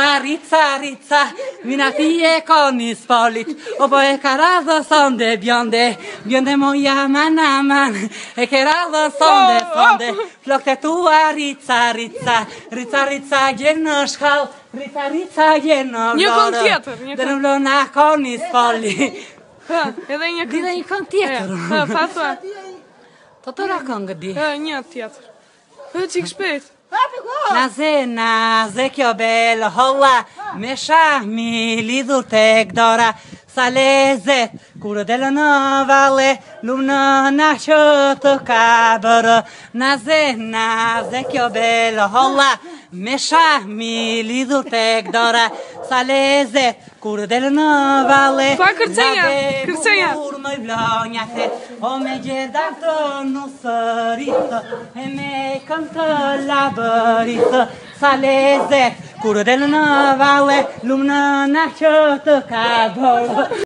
rizza, minatije koni spolit, oboje karazo sonde bionde moja manaman, e che razo sonde, flokte tua rizza, gierno szkał, rizza, gierno Nie kon tjetër, na koni spoli. Edhe një Dhe një këngë tjetër. Fatua. Po tëra këngë di. Një tjetër. Çik shpejt. Naze kjo bel holla me shahmi lidhur tek dora sa lezet kur del në valle lumë na që të ka bërë. Naze kjo bel holla me shahmi lidhur tek dora sa lezet kur del në valle. Pa kërcenja. Kur më vlonjate o me gjerdan të nusëritë e me këmë të labëritë sa lezet kur del në valle lumë na që të ka bërë.